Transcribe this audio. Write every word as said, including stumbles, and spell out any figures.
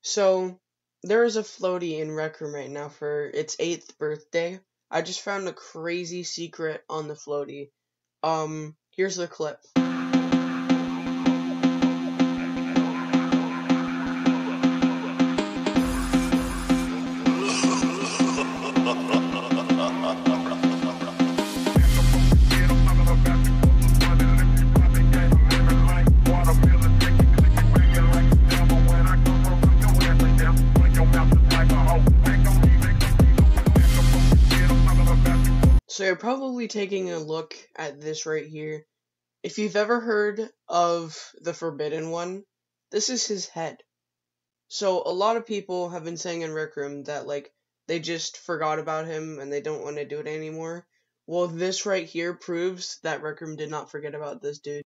So there is a floaty in Rec Room right now for its eighth birthday. I just found a crazy secret on the floaty. Um, here's the clip. So you're probably taking a look at this right here. If you've ever heard of the Forbidden One, this is his head. So a lot of people have been saying in Rec Room that like they just forgot about him and they don't want to do it anymore. Well, this right here proves that Rec Room did not forget about this dude.